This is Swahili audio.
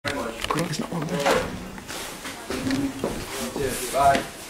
Very much. Girl, it's not one there. Bye.